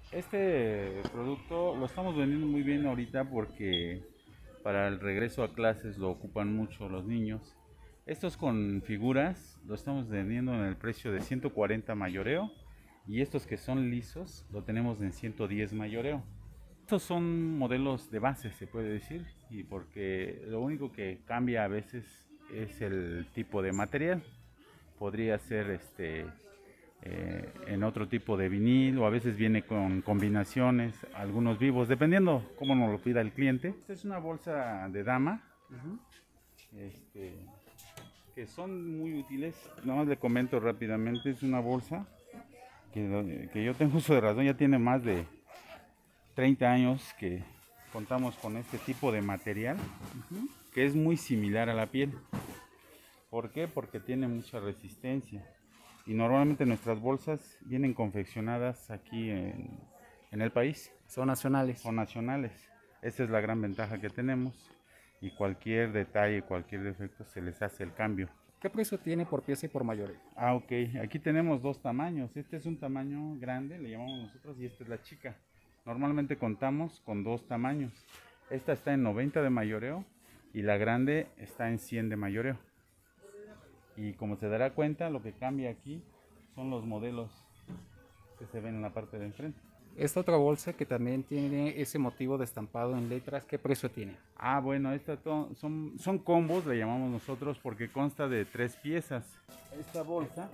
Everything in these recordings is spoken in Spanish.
Este producto lo estamos vendiendo muy bien ahorita porque para el regreso a clases lo ocupan mucho los niños. Estos con figuras lo estamos vendiendo en el precio de 140 mayoreo y estos que son lisos lo tenemos en 110 mayoreo. Estos son modelos de base, se puede decir, y porque lo único que cambia a veces es el tipo de material. Podría ser en otro tipo de vinil o a veces viene con combinaciones, algunos vivos, dependiendo cómo nos lo pida el cliente. Esta es una bolsa de dama, este, que son muy útiles. Nada más le comento rápidamente, es una bolsa que yo tengo uso de razón, ya tiene más de 30 años que contamos con este tipo de material, que es muy similar a la piel. ¿Por qué? Porque tiene mucha resistencia. Y normalmente nuestras bolsas vienen confeccionadas aquí en el país, Son nacionales. son nacionales. Esa es la gran ventaja que tenemos. Y cualquier detalle, cualquier defecto se les hace el cambio. ¿Qué precio tiene por pieza y por mayoreo? Ah, ok. Aquí tenemos dos tamaños. Este es un tamaño grande, le llamamos nosotros, y esta es la chica. Normalmente contamos con dos tamaños. Esta está en 90 de mayoreo y la grande está en 100 de mayoreo. Y como se dará cuenta, lo que cambia aquí son los modelos que se ven en la parte de enfrente. Esta otra bolsa que también tiene ese motivo de estampado en letras, ¿qué precio tiene? Ah, bueno, son combos, le llamamos nosotros, porque consta de tres piezas. Esta bolsa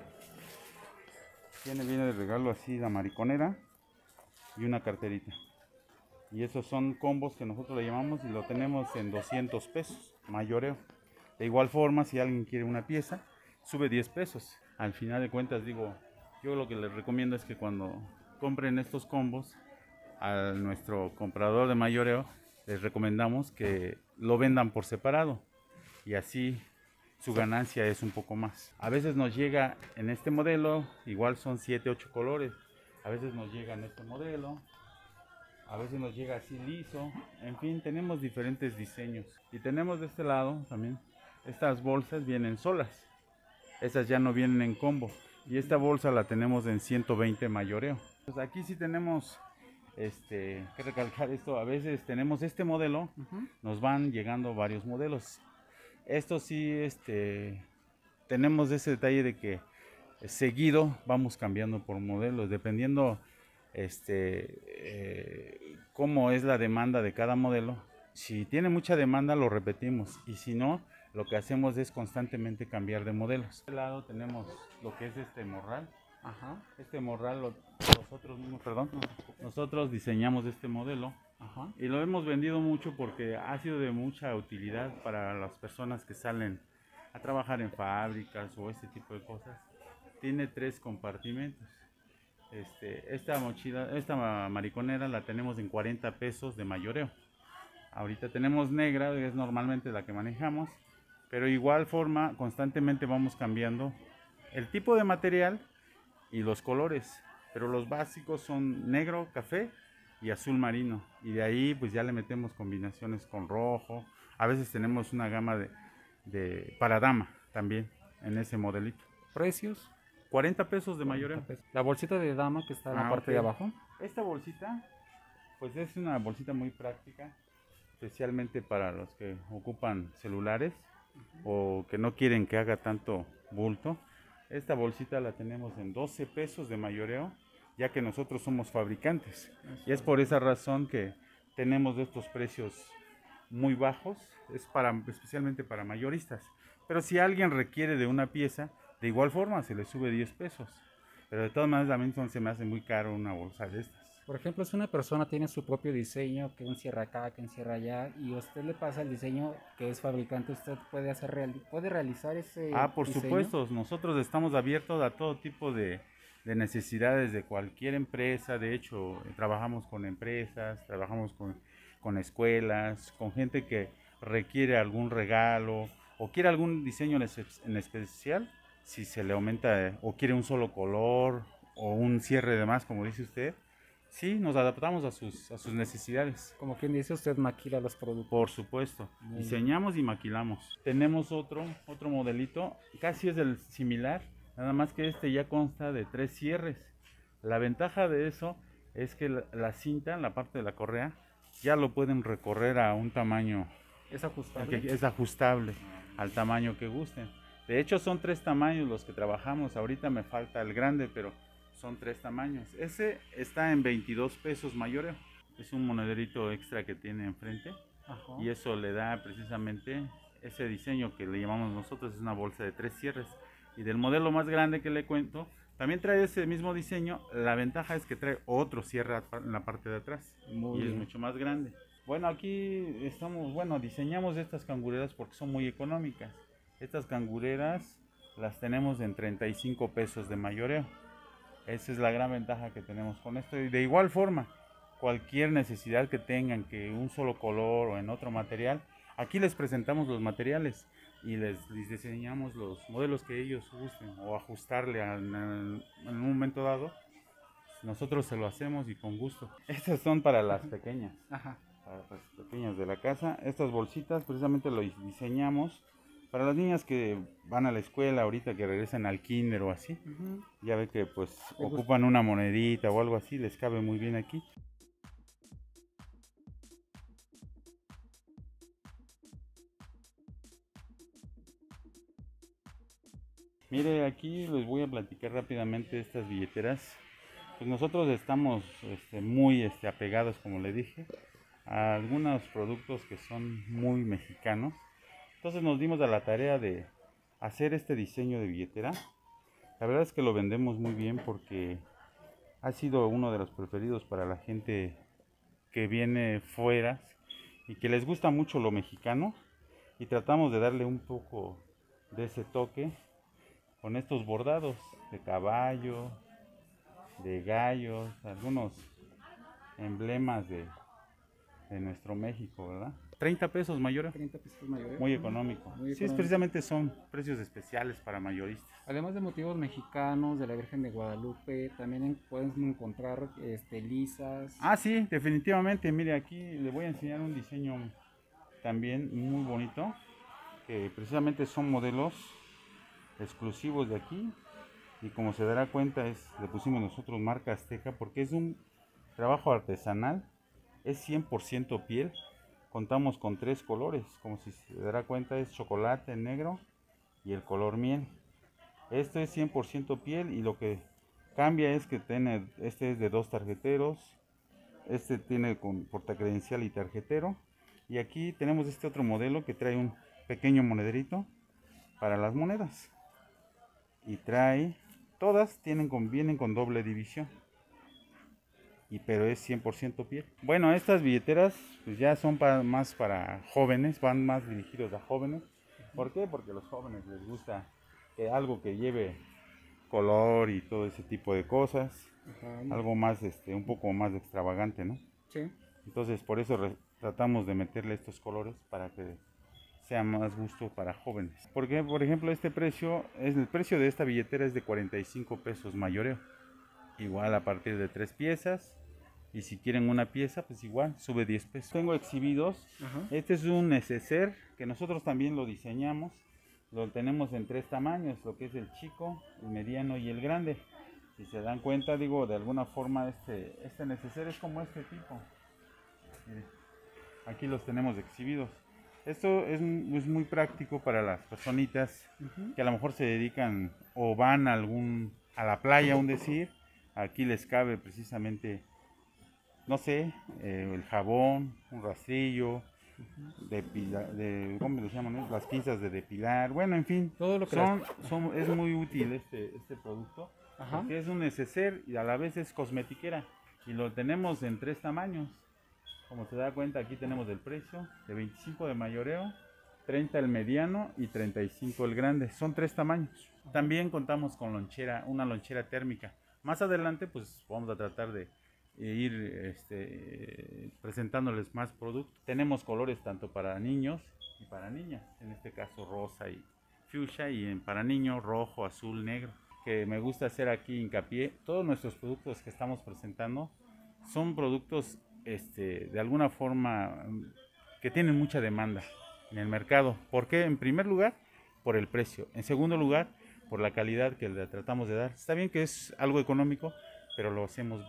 viene de regalo así la mariconera y una carterita. Y esos son combos que nosotros le llamamos y lo tenemos en 200 pesos, mayoreo. De igual forma, si alguien quiere una pieza, sube 10 pesos. Al final de cuentas, digo, yo lo que les recomiendo es que cuando compren estos combos, a nuestro comprador de mayoreo, les recomendamos que lo vendan por separado y así su ganancia es un poco más. A veces nos llega en este modelo, igual son 7 8 colores. A veces nos llega en este modelo, a veces nos llega así liso, en fin, tenemos diferentes diseños. Y tenemos de este lado también, estas bolsas vienen solas, estas ya no vienen en combo. Y esta bolsa la tenemos en 120 mayoreo. Pues aquí sí tenemos que recalcar esto, a veces tenemos este modelo, nos van llegando varios modelos. Esto sí, tenemos ese detalle de que seguido vamos cambiando por modelos, dependiendo cómo es la demanda de cada modelo. Si tiene mucha demanda lo repetimos y si no, lo que hacemos es constantemente cambiar de modelos. De este lado tenemos lo que es este morral. Ajá. Este morral nosotros mismos, perdón, nosotros diseñamos este modelo. Ajá. Y lo hemos vendido mucho porque ha sido de mucha utilidad para las personas que salen a trabajar en fábricas o este tipo de cosas. Tiene tres compartimentos. Esta mochila, esta mariconera la tenemos en 40 pesos de mayoreo. Ahorita tenemos negra, es normalmente la que manejamos, pero igual forma constantemente vamos cambiando el tipo de material y los colores, pero los básicos son negro, café y azul marino, y de ahí pues ya le metemos combinaciones con rojo. A veces tenemos una gama de para dama también en ese modelito. ¿Precios? 40 pesos de 40 mayoreo. pesos. La bolsita de dama que está en la Ah, ok. parte de abajo. Esta bolsita pues es una bolsita muy práctica, especialmente para los que ocupan celulares o que no quieren que haga tanto bulto. Esta bolsita la tenemos en 12 pesos de mayoreo, ya que nosotros somos fabricantes. Y es por esa razón que tenemos estos precios muy bajos, es especialmente para mayoristas. Pero si alguien requiere de una pieza, de igual forma se le sube 10 pesos. Pero de todas maneras también se me hace muy caro una bolsa de estas. Por ejemplo, si una persona tiene su propio diseño, que encierra acá, que encierra allá, y usted le pasa el diseño que es fabricante, usted puede puede realizar ese Ah, por diseño. supuesto, nosotros estamos abiertos a todo tipo de necesidades de cualquier empresa. De hecho, trabajamos con empresas, trabajamos con escuelas, con gente que requiere algún regalo o quiere algún diseño en especial, si se le aumenta o quiere un solo color o un cierre de más, como dice usted. Sí, nos adaptamos a sus necesidades. Como quien dice, usted maquila los Por productos. supuesto, Muy bien. diseñamos y maquilamos. Tenemos otro modelito, casi es el similar, nada más que este ya consta de tres cierres. La ventaja de eso es que la cinta, la parte de la correa, ya lo pueden recorrer a un tamaño ¿Es ajustable? que es ajustable al tamaño que gusten. De hecho son 3 tamaños los que trabajamos. Ahorita me falta el grande, pero son 3 tamaños. Ese está en 22 pesos mayoreo. Es un monederito extra que tiene enfrente. Ajá. Y eso le da precisamente ese diseño que le llamamos nosotros. Es una bolsa de 3 cierres. Y del modelo más grande que le cuento, también trae ese mismo diseño. La ventaja es que trae otro cierre en la parte de atrás. Muy y bien. es mucho más grande. Bueno, aquí diseñamos estas cangureras porque son muy económicas. Estas cangureras las tenemos en 35 pesos de mayoreo. Esa es la gran ventaja que tenemos con esto. Y de igual forma, cualquier necesidad que tengan, que un solo color o en otro material, aquí les presentamos los materiales y les diseñamos los modelos que ellos gusten o ajustarle en un momento dado. Nosotros se lo hacemos y con gusto. Estas son para las pequeñas. Ajá. Para las pequeñas de la casa. Estas bolsitas precisamente lo diseñamos para las niñas que van a la escuela ahorita, que regresan al kinder o así. Ya ve que pues ocupan una monedita o algo así, les cabe muy bien aquí. Mire, aquí les voy a platicar rápidamente estas billeteras. Pues nosotros estamos muy apegados, como le dije, a algunos productos que son muy mexicanos. Entonces nos dimos a la tarea de hacer este diseño de billetera. La verdad es que lo vendemos muy bien porque ha sido uno de los preferidos para la gente que viene fuera y que les gusta mucho lo mexicano, y tratamos de darle un poco de ese toque con estos bordados de caballo, de gallos, algunos emblemas de nuestro México, ¿verdad? 30 pesos mayor. 30 pesos mayoreo. Muy económico. Muy Sí, económico. precisamente son precios especiales para mayoristas. Además de motivos mexicanos, de la Virgen de Guadalupe, también pueden encontrar lisas. Ah, sí, definitivamente. Mire, aquí le voy a enseñar un diseño también muy bonito, que precisamente son modelos exclusivos de aquí, y como se dará cuenta le pusimos nosotros marca Azteca porque es un trabajo artesanal, es 100% piel. Contamos con 3 colores, como si se dará cuenta es chocolate, negro y el color miel. Esto es 100% piel, y lo que cambia es que este es de 2 tarjeteros, este tiene con portacredencial y tarjetero, y aquí tenemos este otro modelo que trae un pequeño monederito para las monedas, y todas vienen con doble división, pero es 100% piel. Bueno, estas billeteras pues ya son más para jóvenes, van más dirigidos a jóvenes. ¿Por qué? Porque a los jóvenes les gusta algo que lleve color y todo ese tipo de cosas. Ajá. Algo más, un poco más extravagante, ¿no? Sí. Entonces por eso tratamos de meterle estos colores para que sea más gusto para jóvenes. Porque, por ejemplo, el precio de esta billetera es de 45 pesos mayoreo. Igual a partir de 3 piezas. Y si quieren una pieza, pues igual, sube 10 pesos. Tengo exhibidos. Ajá. Este es un neceser que nosotros también lo diseñamos. Lo tenemos en 3 tamaños, lo que es el chico, el mediano y el grande. Si se dan cuenta, digo, de alguna forma este neceser es como este tipo. Miren, aquí los tenemos exhibidos. Esto es muy práctico para las personitas que a lo mejor se dedican o van a la playa, un decir. Aquí les cabe precisamente, no sé, el jabón, un rastrillo, ¿cómo le llaman? Las pinzas de depilar, bueno, en fin, Todo lo que es muy útil este producto. Ajá. Porque es un neceser y a la vez es cosmetiquera, y lo tenemos en 3 tamaños. Como se da cuenta, aquí tenemos el precio de 25 de mayoreo, 30 el mediano y 35 el grande. Son 3 tamaños. También contamos con una lonchera térmica. Más adelante pues vamos a tratar de ir presentándoles más productos. Tenemos colores tanto para niños y para niñas, en este caso rosa y fuchsia, y para niños rojo, azul, negro. Que me gusta hacer aquí hincapié, todos nuestros productos que estamos presentando son productos de alguna forma que tienen mucha demanda en el mercado. ¿Por qué? En primer lugar, por el precio. En segundo lugar, por la calidad que le tratamos de dar. Está bien que es algo económico, pero lo hacemos bien.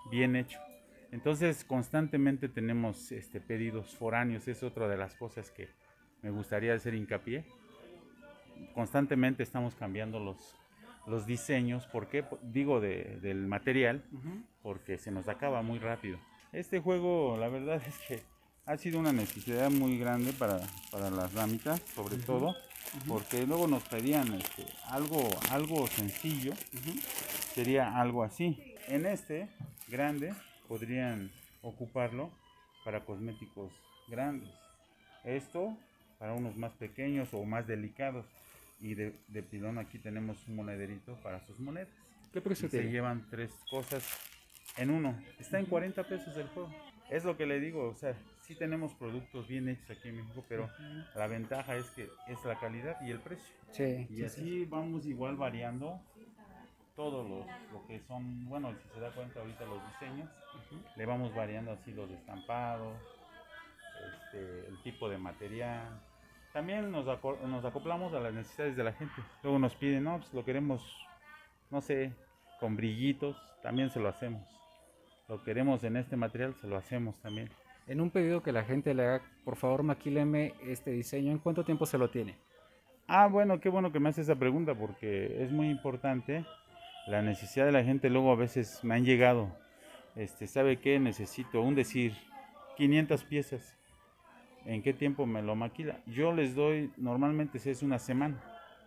bien hecho. Entonces constantemente tenemos pedidos foráneos, es otra de las cosas que me gustaría hacer hincapié. Constantemente estamos cambiando los diseños, ¿por qué? Digo del material, porque se nos acaba muy rápido. Este juego, la verdad es que ha sido una necesidad muy grande para las damitas, sobre todo, porque luego nos pedían algo sencillo, sería algo así. En este grande podrían ocuparlo para cosméticos grandes. Esto para unos más pequeños o más delicados. Y de pilón aquí tenemos un monederito para sus monedas. ¿Qué precio tiene? Se llevan 3 cosas en uno. Está en 40 pesos el juego. Es lo que le digo, o sea, sí tenemos productos bien hechos aquí en México, pero la ventaja es que es la calidad y el precio. Sí, Y así vamos igual variando todo lo que son, bueno, si se da cuenta ahorita los diseños, le vamos variando así los estampados, el tipo de material. También nos acoplamos a las necesidades de la gente. Luego nos piden, no, pues lo queremos, no sé, con brillitos, también se lo hacemos. Lo queremos en este material, se lo hacemos también. En un pedido que la gente le haga, por favor maquíleme este diseño, ¿en cuánto tiempo se lo tiene? Ah, bueno, qué bueno que me hace esa pregunta porque es muy importante. La necesidad de la gente, luego a veces me han llegado, ¿sabe qué? Necesito, un decir, 500 piezas. ¿En qué tiempo me lo maquila? Yo les doy, normalmente si es una semana,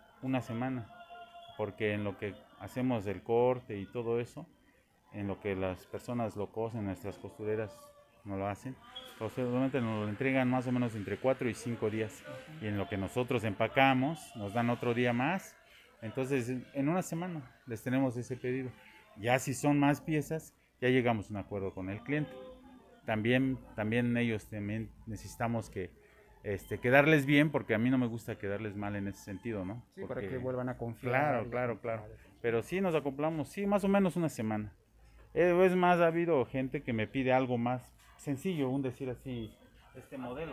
porque en lo que hacemos el corte y todo eso, en lo que las personas lo cosen, nuestras costureras no lo hacen, posiblemente nos lo entregan más o menos entre 4 y 5 días, y en lo que nosotros empacamos, nos dan otro día más, entonces en una semana les tenemos ese pedido. Ya si son más piezas, ya llegamos a un acuerdo con el cliente. También ellos también necesitamos que quedarles bien, porque a mí no me gusta quedarles mal en ese sentido, ¿no? Sí, Porque, para que vuelvan a confiar. claro. Pero sí nos acoplamos, sí, más o menos una semana. Es más, ha habido gente que me pide algo más sencillo, un decir así, este modelo.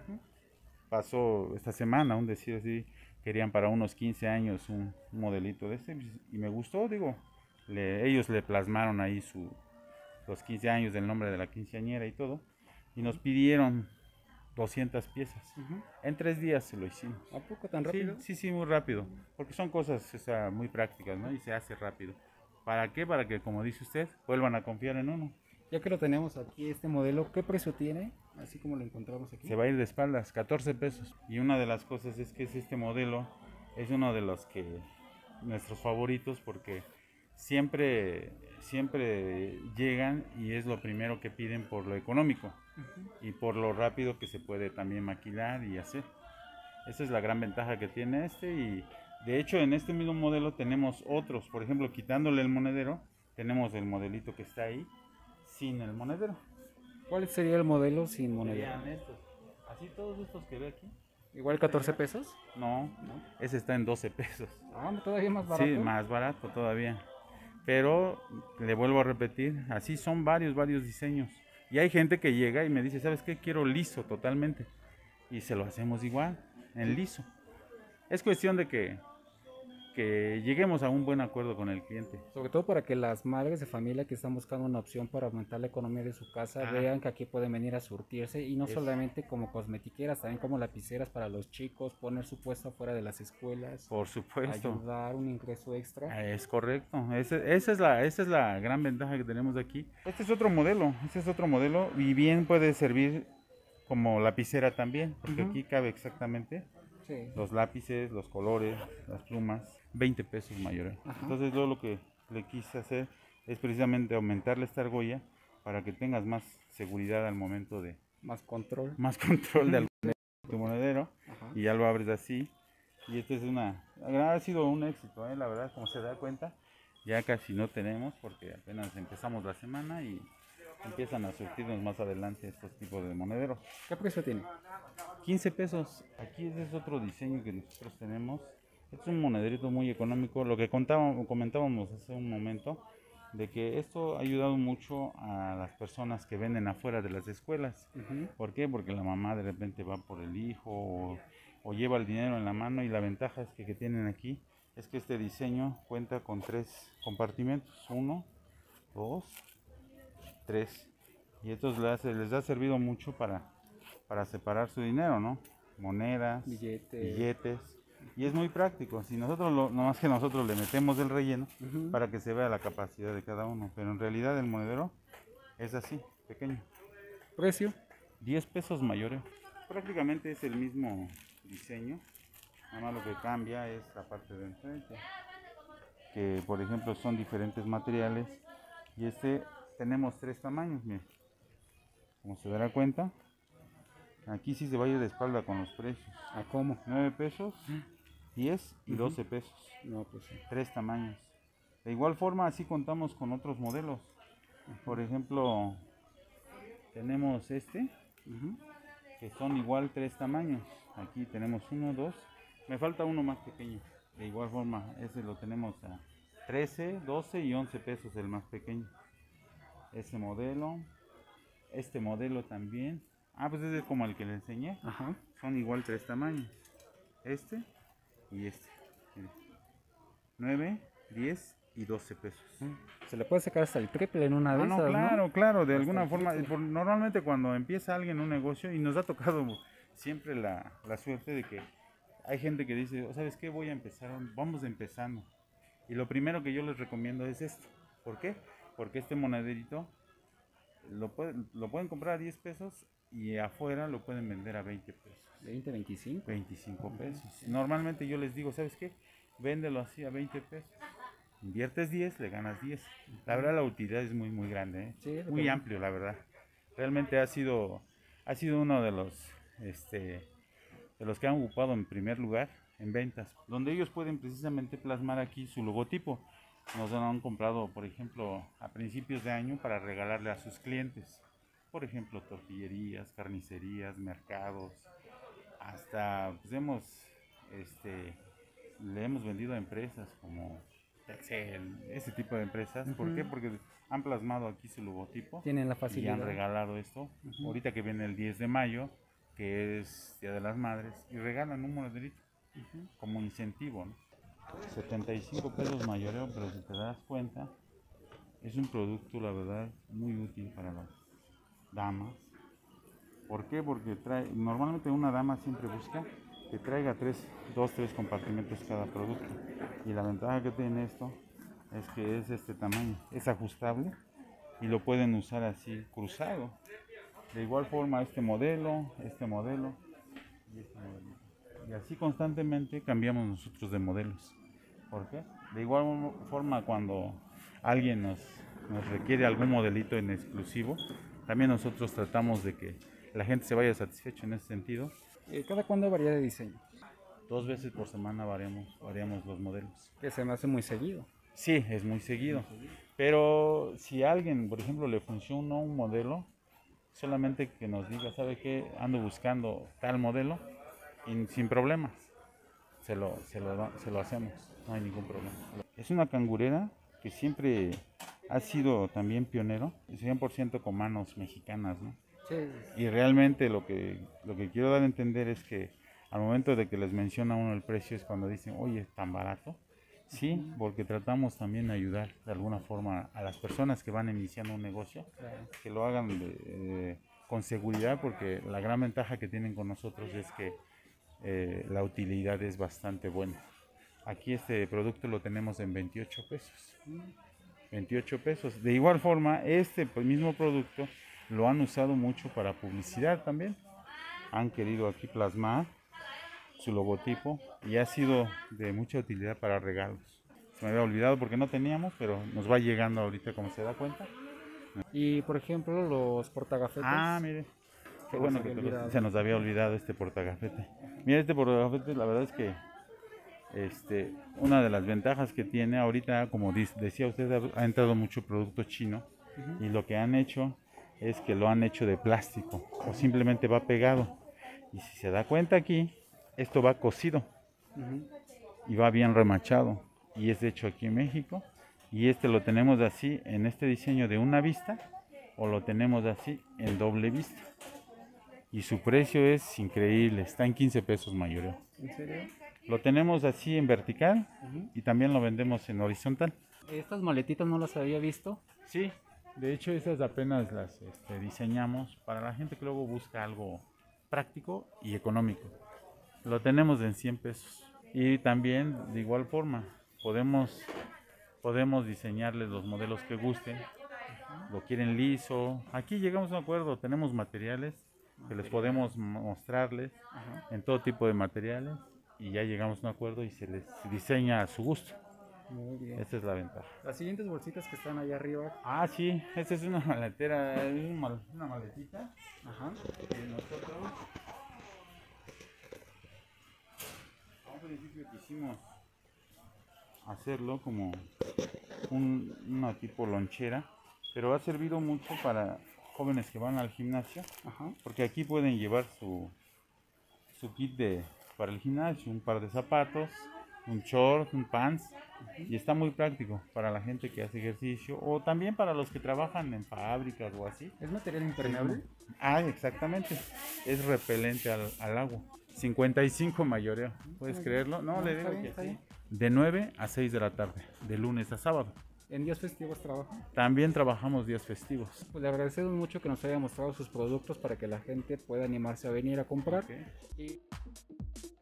Pasó esta semana, un decir así, querían para unos 15 años un modelito de y me gustó, digo, ellos le plasmaron ahí los 15 años del nombre de la quinceañera y todo, y nos pidieron 200 piezas. En 3 días se lo hicimos. ¿A poco tan rápido? Sí, muy rápido, porque son cosas, o sea, muy prácticas, ¿no? Y se hace rápido. ¿Para qué? Para que, como dice usted, vuelvan a confiar en uno. Ya que lo tenemos aquí, este modelo, ¿qué precio tiene? Así como lo encontramos aquí. Se va a ir de espaldas, 14 pesos. Y una de las cosas es que este modelo es uno de los que nuestros favoritos, porque siempre llegan y es lo primero que piden por lo económico y por lo rápido que se puede también maquilar y hacer. Esa es la gran ventaja que tiene y de hecho en este mismo modelo tenemos otros, por ejemplo, quitándole el monedero, tenemos el modelito que está ahí sin el monedero. ¿Cuál sería el modelo sin monedero? Serían estos, así todos estos que ve aquí. ¿Igual 14 pesos? No, ese está en 12 pesos. Ah, todavía más barato. Sí, más barato todavía. Pero le vuelvo a repetir, así son varios diseños. Y hay gente que llega y me dice, ¿sabes qué? Quiero liso totalmente. Y se lo hacemos igual, en liso. Es cuestión de que lleguemos a un buen acuerdo con el cliente. Sobre todo para que las madres de familia que están buscando una opción para aumentar la economía de su casa vean que aquí pueden venir a surtirse y no solamente como cosmetiqueras, también como lapiceras para los chicos, poner su puesto afuera de las escuelas. Por supuesto. Ayudar, un ingreso extra. Es correcto. Esa es la gran ventaja que tenemos aquí. Este es otro modelo y bien puede servir como lapicera también, porque aquí cabe exactamente. Sí. Los lápices, los colores, las plumas, 20 pesos mayor. Entonces yo lo que le quise hacer es precisamente aumentarle esta argolla para que tengas más seguridad al momento de... Más control. Más control de tu monedero. Y ya lo abres así. Y este es ha sido un éxito, la verdad, como se da cuenta. Ya casi no tenemos porque apenas empezamos la semana y empiezan a surtirnos más adelante estos tipos de monederos. ¿Qué precio tiene? 15 pesos. Aquí ese es otro diseño que nosotros tenemos. Este es un monederito muy económico. Lo que comentábamos hace un momento, de que esto ha ayudado mucho a las personas que venden afuera de las escuelas. ¿Por qué? Porque la mamá de repente va por el hijo o lleva el dinero en la mano, y la ventaja es que tienen aquí es que este diseño cuenta con 3 compartimentos. 1, 2 3. Y estos les ha servido mucho para separar su dinero, ¿no? Monedas, billetes. Y es muy práctico. Si nosotros nomás que nosotros le metemos el relleno para que se vea la capacidad de cada uno. Pero en realidad el monedero es así, pequeño. ¿Precio? 10 pesos mayoreo. Prácticamente es el mismo diseño. Nada más lo que cambia es la parte de enfrente. Que por ejemplo son diferentes materiales. Y tenemos 3 tamaños, miren. Como se dará cuenta, aquí sí se va a ir de espalda con los precios. ¿A cómo? 9 pesos, 10 y 12 pesos. No, pues sí. 3 tamaños. De igual forma, así contamos con otros modelos. Por ejemplo, tenemos que son igual 3 tamaños. Aquí tenemos 1, 2. Me falta uno más pequeño. De igual forma, ese lo tenemos a 13, 12 y 11 pesos, el más pequeño. Ese modelo. Este modelo también. Pues ese es como el que le enseñé. Ajá. Son igual 3 tamaños. Este y este. Mire. 9, 10 y 12 pesos. Se le puede sacar hasta el triple en una de esas, ¿no? Claro, de Hasta alguna el forma. triple. Normalmente cuando empieza alguien un negocio, y nos ha tocado siempre la suerte de que hay gente que dice, ¿sabes qué? Vamos empezando. Y lo primero que yo les recomiendo es esto. ¿Por qué? Porque este monederito lo pueden comprar a 10 pesos y afuera lo pueden vender a 20 pesos. 20, 25. 25 pesos. Normalmente yo les digo, ¿sabes qué? Véndelo así a 20 pesos. Inviertes 10, le ganas 10. La verdad la utilidad es muy muy grande, ¿eh? Sí, muy amplio, la verdad. Realmente ha sido uno de los que han ocupado en primer lugar en ventas, donde ellos pueden precisamente plasmar aquí su logotipo. Nos han comprado, por ejemplo, a principios de año para regalarle a sus clientes. Por ejemplo, tortillerías, carnicerías, mercados. Hasta pues le hemos vendido a empresas como Excel, ese tipo de empresas. ¿Por qué? Porque han plasmado aquí su logotipo. Tienen la facilidad. Y han regalado esto. Ahorita que viene el 10 de mayo, que es Día de las Madres, y regalan un monederito como incentivo, ¿no? 75 pesos mayoreo, pero si te das cuenta, es un producto, la verdad, muy útil para las damas. ¿Por qué? Porque normalmente una dama siempre busca que traiga 2, 3 compartimentos cada producto. Y la ventaja que tiene esto es que es este tamaño, es ajustable y lo pueden usar así cruzado. De igual forma este modelo y este modelo. Y así constantemente cambiamos nosotros de modelos. ¿Por qué? De igual forma cuando alguien nos requiere algún modelito en exclusivo, también nosotros tratamos de que la gente se vaya satisfecho en ese sentido. ¿Cada cuándo varía de diseño? 2 veces por semana variamos los modelos. Que se me hace muy seguido. Sí, es muy seguido. Pero si a alguien, por ejemplo, le funciona un modelo, solamente que nos diga, ¿sabe qué? Ando buscando tal modelo y sin problemas. Se lo hacemos, no hay ningún problema. Es una cangurera que siempre ha sido también pionero, 100% con manos mexicanas, ¿no? Sí. Y realmente lo que quiero dar a entender es que al momento de que les menciona uno el precio es cuando dicen, oye, ¿tan barato? Sí, porque tratamos también de ayudar de alguna forma a las personas que van iniciando un negocio, que lo hagan con seguridad, porque la gran ventaja que tienen con nosotros es que la utilidad es bastante buena. Aquí este producto lo tenemos en 28 pesos. 28 pesos. De igual forma, este mismo producto lo han usado mucho para publicidad también. Han querido aquí plasmar su logotipo y ha sido de mucha utilidad para regalos. Se me había olvidado porque no teníamos, pero nos va llegando ahorita, como se da cuenta. Y por ejemplo, los portagafetes. Mire. Qué bueno que se nos había olvidado este portagafete. Mira, este portagafete, la verdad es que una de las ventajas que tiene ahorita, como decía usted, ha entrado mucho producto chino y lo que han hecho es que lo han hecho de plástico o simplemente va pegado. Y si se da cuenta aquí, esto va cosido y va bien remachado y es hecho aquí en México. Y lo tenemos así en este diseño de una vista o lo tenemos así en doble vista. Y su precio es increíble, está en 15 pesos mayoreo. ¿En serio? Lo tenemos así en vertical y también lo vendemos en horizontal. ¿Estas maletitas no las había visto? Sí, De hecho, esas apenas las diseñamos para la gente que luego busca algo práctico y económico. Lo tenemos en 100 pesos. Y también, de igual forma, podemos diseñarles los modelos que gusten. Lo quieren liso. Aquí llegamos a un acuerdo, tenemos materiales que les podemos mostrarles en todo tipo de materiales y ya llegamos a un acuerdo y se les diseña a su gusto. Muy bien. Esa es la ventaja. Las siguientes bolsitas que están allá arriba. Ah, sí, esta es una maletera, una maletita. Ajá. Y nosotros a un principio quisimos hacerlo como una tipo lonchera, pero ha servido mucho para jóvenes que van al gimnasio, Ajá. porque aquí pueden llevar su kit para el gimnasio, un par de zapatos, un short, un pants, y está muy práctico para la gente que hace ejercicio o también para los que trabajan en fábricas o así. ¿Es material impermeable? Ah, exactamente, es repelente al agua. 55 mayoreo, ¿puedes creerlo? No, le digo que sí. De 9 a 6 de la tarde, de lunes a sábado. ¿En días festivos trabajan? También trabajamos días festivos. Pues le agradecemos mucho que nos haya mostrado sus productos para que la gente pueda animarse a venir a comprar. Okay. Y